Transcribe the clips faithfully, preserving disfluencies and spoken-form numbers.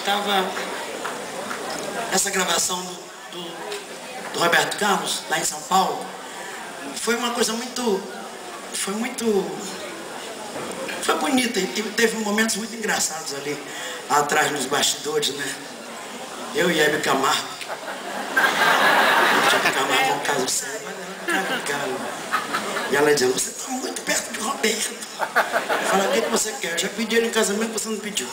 estava... Essa gravação do, do, do Roberto Carlos, lá em São Paulo, foi uma coisa muito... Foi muito... Foi bonita e teve momentos muito engraçados ali, atrás nos bastidores, né? Eu e Hebe Camargo. Hebe Camargo é um caso sério, mas era cara, e ela dizendo, você está muito perto de Roberto. Fala, o que, que você quer? Eu já pedi ele em casamento, você não pediu.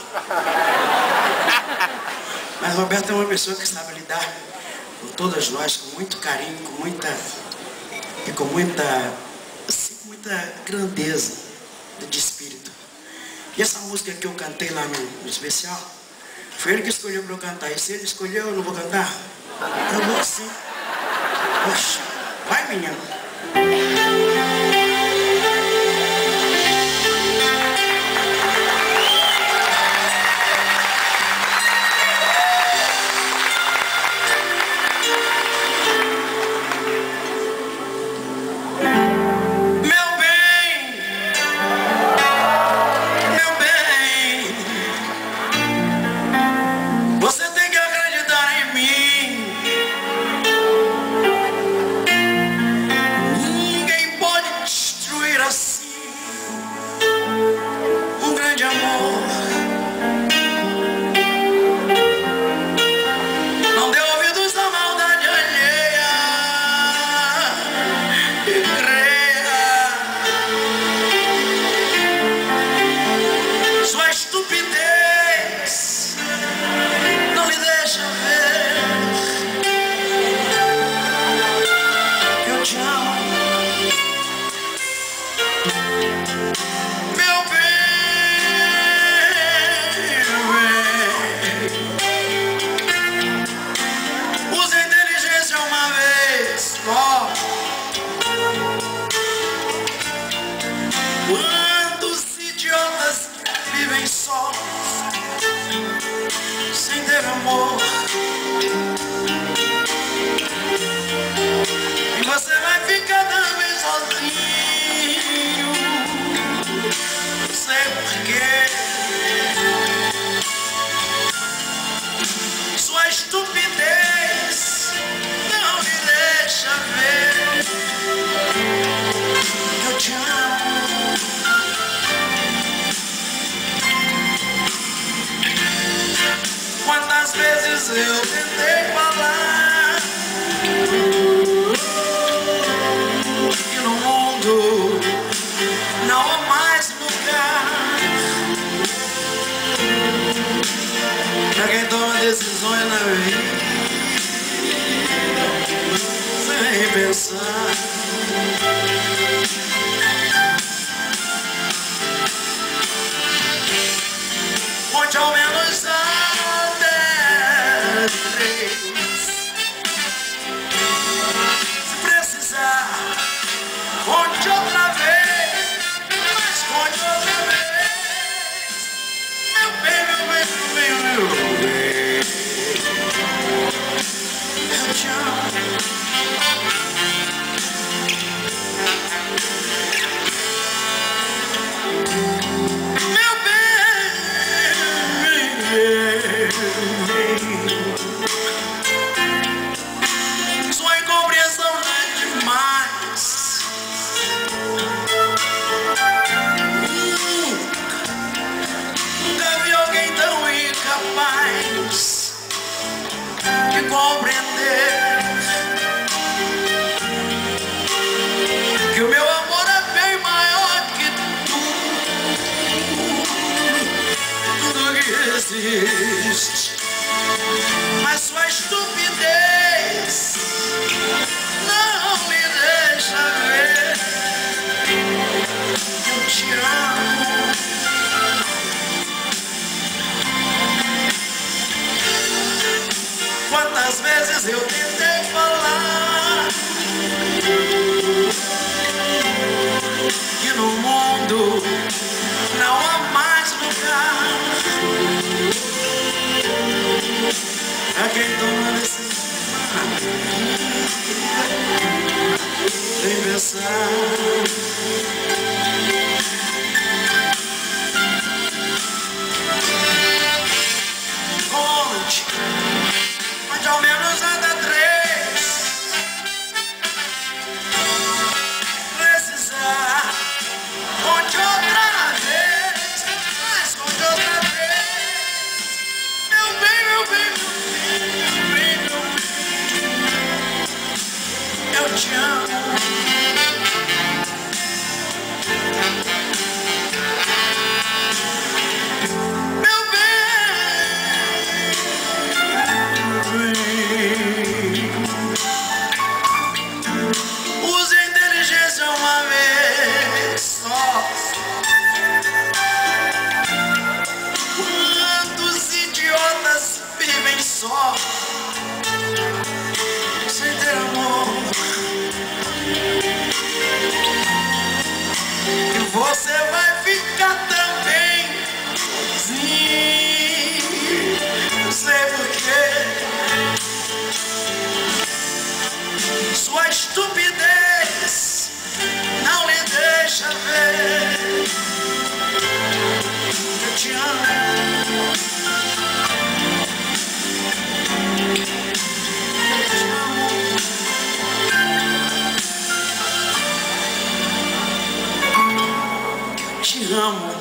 Mas Roberto é uma pessoa que sabe lidar com todas nós, com muito carinho, com muita... E com muita... Assim, muita grandeza de espírito. E essa música que eu cantei lá no, no especial, foi ele que escolheu para eu cantar. E se ele escolheu, eu não vou cantar? Eu vou sim. Poxa, vai, menino. Quantos idiotas vivem só, sem ter amor, e você vai ficar também sozinho, não sei porquê. Sua estupidez não me deixa ver que eu te amo. Quantas vezes eu tentei falar que no mundo não há mais lugar pra quem toma decisões na vida sem pensar. Conte ao menos até três. Se precisar, conte outra vez, mas conte outra vez. Meu bem, meu bem, meu bem, meu bem, eu te amo. Sua incompreensão não é demais. Nunca vi alguém tão incapaz de compreender que o meu amor é bem maior que tudo, tudo que existe. Mas sua estupidez não me deixa ver que eu te amo. Quantas vezes eu tentei falar que no mundo não há mais lugar pra quem toma decisão sem pensar. Com te amo. Meu bem, use a inteligência uma vez só. Quantos idiotas vivem só sem ter amor? E você vai ficar também. Sim, não sei porquê. Sua estupidez não lhe deixa ver. Eu te amo. Te amo.